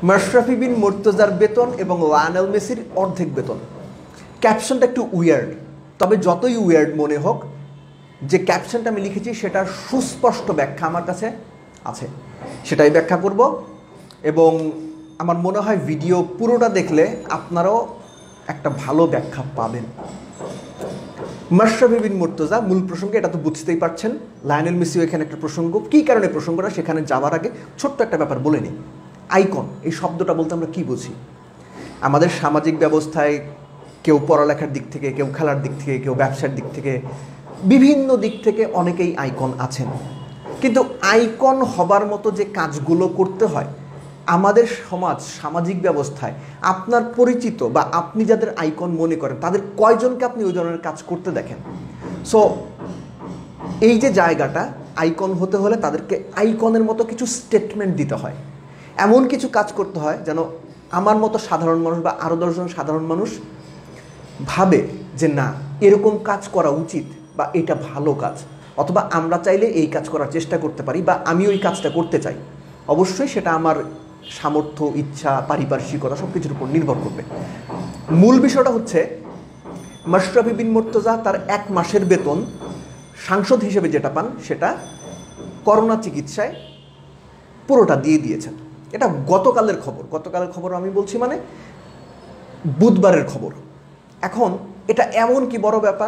মাশরাফি বিন মুর্তজার বেতন এবং লায়নেল মেসির অর্ধেক বেতন। ক্যাপশনটা একটু উইয়ার্ড, তবে যতই উইয়ার্ড মনে হোক, যে ক্যাপশনটা আমি লিখেছি সেটার সুস্পষ্ট ব্যাখ্যা আমার কাছে আছে, সেটাই ব্যাখ্যা করব। এবং আমার মনে হয় ভিডিও পুরোটা দেখলে আপনারাও একটা ভালো ব্যাখ্যা পাবেন। মাশরাফি বিন মুর্তজা, মূল প্রসঙ্গে এটা তো বুঝতেই পারছেন। লায়নেল মেসিও এখানে একটা প্রসঙ্গ, কী কারণে প্রসঙ্গটা সেখানে যাওয়ার আগে ছোট্ট একটা ব্যাপার বলে নিই। আইকন, এই শব্দটা বলতে আমরা কী বুঝি? আমাদের সামাজিক ব্যবস্থায় কেউ পড়ালেখার দিক থেকে, কেউ খেলার দিক থেকে, কেউ ব্যবসার দিক থেকে, বিভিন্ন দিক থেকে অনেকেই আইকন আছেন। কিন্তু আইকন হবার মতো যে কাজগুলো করতে হয় আমাদের সামাজিক ব্যবস্থায়, আপনার পরিচিত বা আপনি যাদের আইকন মনে করেন তাদের কয়জনকে আপনি ওই ধরনের কাজ করতে দেখেন? সো এই যে জায়গাটা, আইকন হতে হলে তাদেরকে আইকনের মতো কিছু স্টেটমেন্ট দিতে হয়, এমন কিছু কাজ করতে হয় যেন আমার মতো সাধারণ মানুষ বা আরও 10 জন সাধারণ মানুষ ভাবে যে না, এরকম কাজ করা উচিত বা এটা ভালো কাজ, অথবা আমরা চাইলে এই কাজ করার চেষ্টা করতে পারি বা আমি ওই কাজটা করতে চাই। অবশ্যই সেটা আমার সামর্থ্য, ইচ্ছা, পারিপার্শ্বিকতা সব কিছুর উপর নির্ভর করবে। মূল বিষয়টা হচ্ছে মাশরাফি বিন মুর্তজা তার 1 মাসের বেতন সাংসদ হিসেবে যেটা পান সেটা করোনা চিকিৎসায় পুরোটা দিয়ে দিয়েছেন। এটা গতকালের খবর আমি বলছি, মানে বুধবারের খবর। এখন এটা এমন কি বড় ব্যাপার?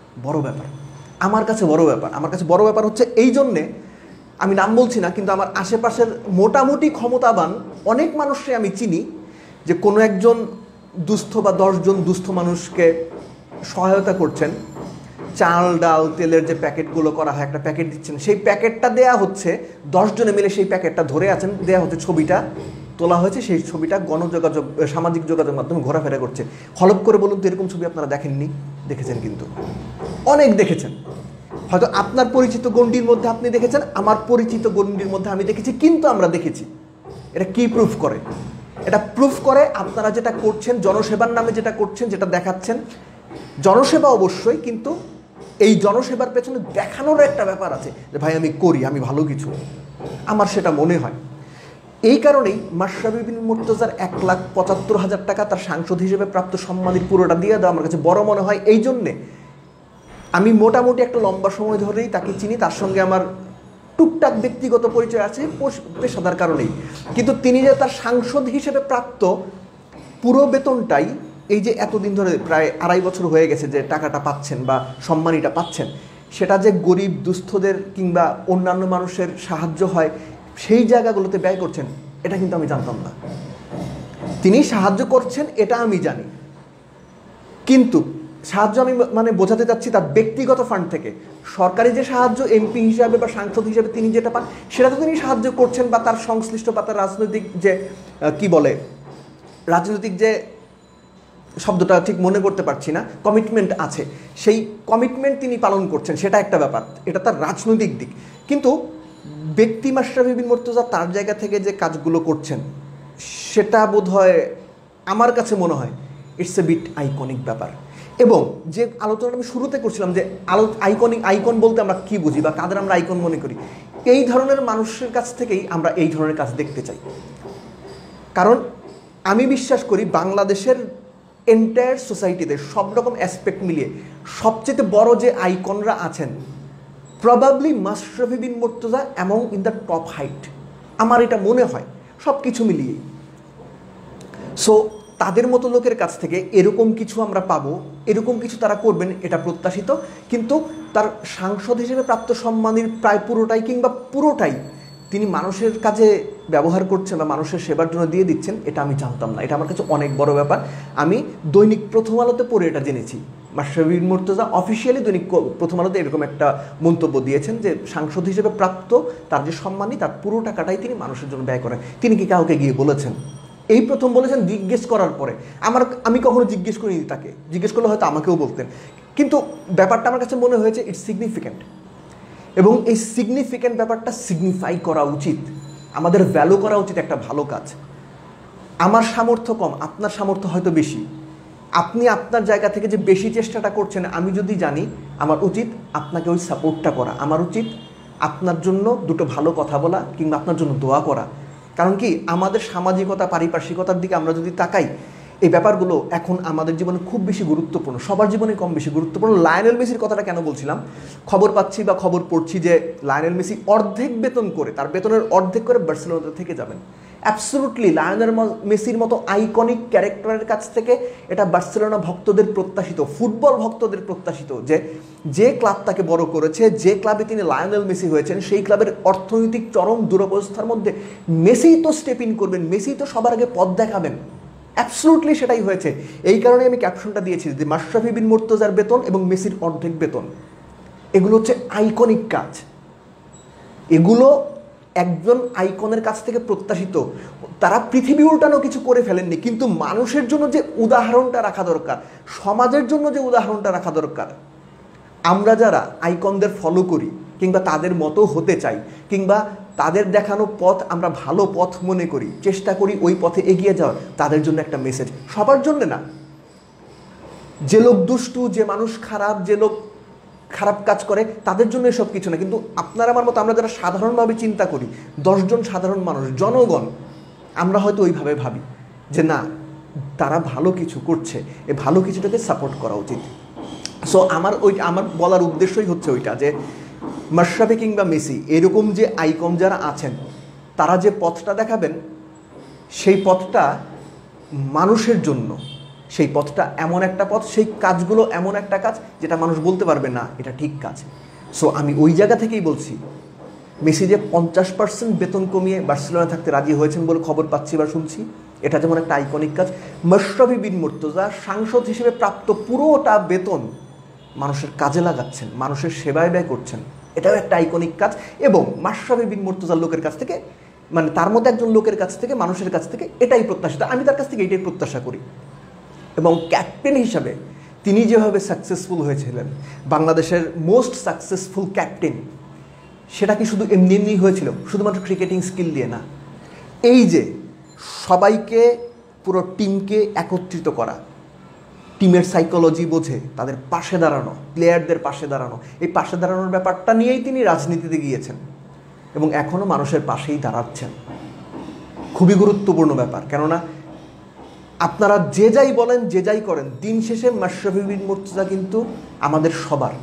আমার কাছে বড় ব্যাপার হচ্ছে এই জন্যে, আমি নাম বলছি না, কিন্তু আমার আশেপাশের মোটামুটি ক্ষমতাবান অনেক মানুষকে আমি চিনি যে কোনো একজন দুস্থ বা 10 জন দুস্থ মানুষকে সহায়তা করছেন। চাল, ডাল, তেলের যে প্যাকেটগুলো করা হয়, একটা প্যাকেট দিচ্ছেন, সেই প্যাকেটটা দেয়া হচ্ছে 10 জনে মিলে, সেই প্যাকেটটা ধরে আছেন, দেয়া হচ্ছে, ছবিটা তোলা হয়েছে, সেই ছবিটা সামাজিক যোগাযোগ মাধ্যমে ঘোরাফেরা করছে। হলপ করে বলুন তো, এরকম ছবি আপনারা দেখেননি? দেখেছেন, কিন্তু অনেক দেখেছেন। হয়তো আপনার পরিচিত গণ্ডির মধ্যে আপনি দেখেছেন, আমার পরিচিত গণ্ডির মধ্যে আমি দেখেছি, কিন্তু আমরা দেখেছি। এটা কি প্রুফ করে? এটা প্রুফ করে আপনারা যেটা করছেন, জনসেবার নামে যেটা করছেন, যেটা দেখাচ্ছেন, জনসেবা অবশ্যই, কিন্তু এই জনসেবার পেছনে দেখানোর একটা ব্যাপার আছে যে ভাই আমি করি, আমি ভালো কিছু, আমার সেটা মনে হয়। এই কারণেই মাশরাফি বিন মুর্তজার 1,75,000 টাকা তার সাংসদ হিসেবে প্রাপ্ত সম্মানের পুরোটা দিয়ে দেওয়া আমার কাছে বড় মনে হয়। এই জন্যে আমি মোটামুটি একটা লম্বা সময় ধরেই তাকে চিনি, তার সঙ্গে আমার টুকটাক ব্যক্তিগত পরিচয় আছে পেশাদার কারণেই। কিন্তু তিনি যে তার সাংসদ হিসেবে প্রাপ্ত পুরো বেতনটাই, এই যে এতদিন ধরে প্রায় 2.5 বছর হয়ে গেছে যে টাকাটা পাচ্ছেন বা সম্মানীটা পাচ্ছেন, সেটা যে গরিব দুস্থদের কিংবা অন্যান্য মানুষের সাহায্য হয় সেই জায়গাগুলোতে ব্যয় করছেন, এটা কিন্তু আমি জানতাম না। তিনি সাহায্য করছেন এটা আমি জানি, কিন্তু সাহায্য আমি মানে বোঝাতে চাচ্ছি তার ব্যক্তিগত ফান্ড থেকে। সরকারি যে সাহায্য এমপি হিসাবে বা সাংসদ হিসাবে তিনি যেটা পান, সেটা তো তিনি সাহায্য করছেন, বা তার সংশ্লিষ্ট বা তার রাজনৈতিক যে রাজনৈতিক যে শব্দটা ঠিক মনে করতে পারছি না, কমিটমেন্ট আছে, সেই কমিটমেন্ট তিনি পালন করছেন, সেটা একটা ব্যাপার, এটা তার রাজনৈতিক দিক। কিন্তু ব্যক্তি মাশরাফি বিন মুর্তজা তার জায়গা থেকে যে কাজগুলো করছেন, সেটা বোধহয় আমার কাছে মনে হয় ইটস এ বিট আইকনিক ব্যাপার। এবং যে আলোচনাটা আমি শুরুতে করছিলাম যে আইকন বলতে আমরা কি বুঝি বা কাদের আমরা আইকন মনে করি, এই ধরনের মানুষের কাছ থেকেই আমরা এই ধরনের কাজ দেখতে চাই। কারণ আমি বিশ্বাস করি বাংলাদেশের এন্টায়ার সোসাইটিতে সব রকম অ্যাসপেক্ট মিলিয়ে সবচেয়ে বড় যে আইকনরা আছেন, probably Mashrafe Bin Mortaza among in the top height, আমার এটা মনে হয় সব কিছু মিলিয়েই। সো তাদের মতো লোকের কাছ থেকে এরকম কিছু আমরা পাবো, এরকম কিছু তারা করবেন, এটা প্রত্যাশিত। কিন্তু তার সাংসদ হিসেবে প্রাপ্ত সম্মানের প্রায় পুরোটাই কিংবা পুরোটাই তিনি মানুষের কাজে ব্যবহার করছেন বা মানুষের সেবার জন্য দিয়ে দিচ্ছেন, এটা আমি জানতাম না। এটা আমার কাছে অনেক বড় ব্যাপার। আমি দৈনিক প্রথম আলোতে পড়ে এটা জেনেছি। মাশরাফি বিন মুর্তজা অফিসিয়ালি দৈনিক প্রথম আলোতে এরকম একটা মন্তব্য দিয়েছেন যে সাংসদ হিসেবে প্রাপ্ত তার যে সম্মানী, তার পুরো টাকাটাই তিনি মানুষের জন্য ব্যয় করেন। তিনি কি কাউকে গিয়ে বলেছেন? এই প্রথম বলেছেন জিজ্ঞেস করার পরে। আমি কখনো জিজ্ঞেস করিনি তাকে, জিজ্ঞেস করলে হয়তো আমাকেও বলতেন। কিন্তু ব্যাপারটা আমার কাছে মনে হয়েছে ইটস সিগনিফিক্যান্ট, এবং এই সিগনিফিক্যান্ট ব্যাপারটা সিগনিফাই করা উচিত, আমাদের ভ্যালু করা উচিত একটা ভালো কাজ। আমার সামর্থ্য কম, আপনার সামর্থ্য হয়তো বেশি, আপনি আপনার জায়গা থেকে যে বেশি চেষ্টাটা করছেন, আমি যদি জানি, আমার উচিত আপনাকে ওই সাপোর্টটা করা, আমার উচিত আপনার জন্য দুটো ভালো কথা বলা কিংবা আপনার জন্য দোয়া করা। কারণ কি আমাদের সামাজিকতা পারিপার্শ্বিকতার দিকে আমরা যদি তাকাই, এই ব্যাপারগুলো এখন আমাদের জীবনে খুব বেশি গুরুত্বপূর্ণ, সবার জীবনে কম বেশি গুরুত্বপূর্ণ। লায়নেল মেসির কথাটা কেন বলছিলাম, খবর পাচ্ছি বা খবর পড়ছি যে লায়নেল মেসি অর্ধেক বেতন করে, তার বেতনের অর্ধেক করে বার্সেলোনাতে থেকে যাবেন। অ্যাবসলুটলি লায়নেল মেসির মতো আইকনিক ক্যারেক্টারের কাছ থেকে এটা বার্সেলোনা ভক্তদের প্রত্যাশিত, ফুটবল ভক্তদের প্রত্যাশিত যে ক্লাব তাকে বড় করেছে, যে ক্লাবে তিনি লায়নেল মেসি হয়েছেন, সেই ক্লাবের অর্থনৈতিক চরম দুরবস্থার মধ্যে মেসি তো স্টেপ ইন করবেন, মেসি তো সবার আগে পথ দেখাবেন। অ্যাবসলুটলি সেটাই হয়েছে। এই কারণে আমি ক্যাপশনটা দিয়েছি যে মাশরাফি বিন মুর্তজার বেতন এবং মেসির অর্ধেক বেতন, এগুলো হচ্ছে আইকনিক কাজ, এগুলো একজন আইকনের কাছ থেকে প্রত্যাশিত। তারা পৃথিবী উল্টানো কিছু করে ফেলেননি, কিন্তু মানুষের জন্য যে উদাহরণটা রাখা দরকার, সমাজের জন্য যে উদাহরণটা রাখা দরকার, আমরা যারা আইকনদের ফলো করি কিংবা তাদের মতো হতে চাই কিংবা তাদের দেখানো পথ আমরা ভালো পথ মনে করি, চেষ্টা করি ওই পথে এগিয়ে যাওয়ার, তাদের জন্য একটা মেসেজ, সবার জন্য না। যে লোক দুষ্টু, যে মানুষ খারাপ, যে লোক খারাপ কাজ করে, তাদের জন্য এসব কিছু না। কিন্তু আপনার আমার মতো আমরা যারা সাধারণভাবে চিন্তা করি, 10 জন সাধারণ মানুষ, জনগণ, আমরা হয়তো ওইভাবে ভাবি যে না, তারা ভালো কিছু করছে, এই ভালো কিছুটাকে সাপোর্ট করা উচিত। সো আমার বলার উদ্দেশ্যই হচ্ছে ওইটা যে মাশরাফি কিংবা মেসি এরকম যে আইকন যারা আছেন, তারা যে পথটা দেখাবেন, সেই পথটা মানুষের জন্য, সেই পথটা এমন একটা পথ, সেই কাজগুলো এমন একটা কাজ যেটা মানুষ বলতে পারবে না এটা ঠিক কাজ। সো আমি ওই জায়গা থেকেই বলছি, মেসি যে 50% বেতন কমিয়ে বার্সেলোনা থাকতে রাজি হয়েছেন বলে খবর পাচ্ছি বা শুনছি, এটা যেমন একটা আইকনিক কাজ। মাশরাফি বিন মুর্তজা সাংসদ হিসেবে প্রাপ্ত পুরোটা বেতন মানুষের কাজে লাগাচ্ছেন, মানুষের সেবায় ব্যয় করছেন, এটাও একটা আইকনিক কাজ। এবং মাশরাফি বিন মুর্তজার লোকের কাছ থেকে, মানে তার মধ্যে একজন লোকের কাছ থেকে, মানুষের কাছ থেকে এটাই প্রত্যাশিত, আমি তার কাছ থেকে এটাই প্রত্যাশা করি। এবং ক্যাপ্টেন হিসাবে তিনি যেভাবে সাকসেসফুল হয়েছিলেন, বাংলাদেশের মোস্ট সাকসেসফুল ক্যাপ্টেন, সেটা কি শুধু এমনি এমনি হয়েছিল, শুধুমাত্র ক্রিকেটিং স্কিল দিয়ে না। এই যে সবাইকে, পুরো টিমকে একত্রিত করা, টিমের সাইকোলজি বোঝে, তাদের পাশে দাঁড়ানো, প্লেয়ারদের পাশে দাঁড়ানো, এই পাশে দাঁড়ানোর ব্যাপারটা নিয়েই তিনি রাজনীতিতে গিয়েছেন এবং এখনও মানুষের পাশেই দাঁড়াচ্ছেন। খুবই গুরুত্বপূর্ণ ব্যাপার, কেননা আপনারা যে যাই বলেন, যে যাই করেন, দিন শেষে মাশরাফি বিন মুর্তজা কিন্তু আমাদের সবার।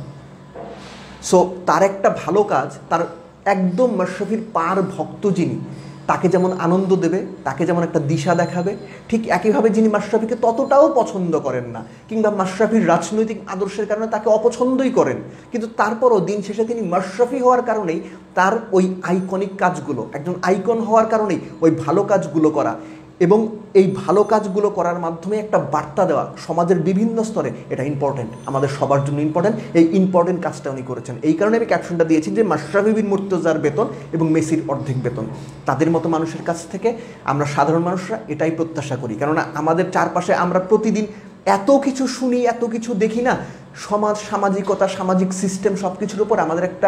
সো তার একটা ভালো কাজ, তার একদম মাশরাফির পার ভক্ত যিনি, তাকে যেমন আনন্দ দেবে, তাকে যেমন একটা দিশা দেখাবে, ঠিক একইভাবে যিনি মাশরাফিকে ততটাও পছন্দ করেন না কিংবা মাশরাফির রাজনৈতিক আদর্শের কারণে তাকে অপছন্দই করেন, কিন্তু তারপরও দিন শেষে তিনি মাশরাফি হওয়ার কারণেই তার ওই আইকনিক কাজগুলো, একজন আইকন হওয়ার কারণেই ওই ভালো কাজগুলো করা এবং এই ভালো কাজগুলো করার মাধ্যমে একটা বার্তা দেওয়া সমাজের বিভিন্ন স্তরে, এটা ইম্পর্টেন্ট, আমাদের সবার জন্য ইম্পর্টেন্ট। এই ইম্পর্টেন্ট কাজটা উনি করেছেন। এই কারণে আমি ক্যাপশনটা দিয়েছি যে মাশরাফি বিন মুর্তজার বেতন এবং মেসির অর্ধেক বেতন। তাদের মতো মানুষের কাছ থেকে আমরা সাধারণ মানুষরা এটাই প্রত্যাশা করি, কেননা আমাদের চারপাশে আমরা প্রতিদিন এত কিছু শুনি, এত কিছু দেখি না, সমাজ, সামাজিকতা, সামাজিক সিস্টেম, সব কিছুর উপর আমাদের একটা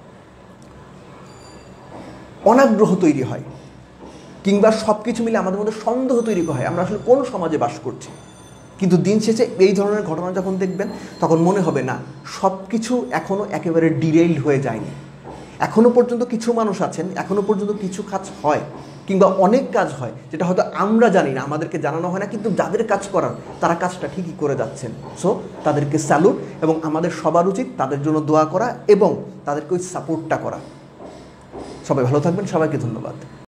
অনাগ্রহ তৈরি হয় কিংবা সব কিছু মিলে আমাদের মধ্যে সন্দেহ তৈরি হয় আমরা আসলে কোন সমাজে বাস করছি। কিন্তু দিন শেষে এই ধরনের ঘটনা যখন দেখবেন, তখন মনে হবে না, সব কিছু এখনও একেবারে ডিরেইলড হয়ে যায়নি। এখনও পর্যন্ত কিছু মানুষ আছেন, এখনও পর্যন্ত কিছু কাজ হয় কিংবা অনেক কাজ হয় যেটা হয়তো আমরা জানি না, আমাদেরকে জানানো হয় না, কিন্তু যাদের কাজ করার তারা কাজটা ঠিকই করে যাচ্ছেন। সো তাদেরকে স্যালুট, এবং আমাদের সবার উচিত তাদের জন্য দোয়া করা এবং তাদেরকে ওই সাপোর্টটা করা। সবাই ভালো থাকবেন, সবাইকে ধন্যবাদ।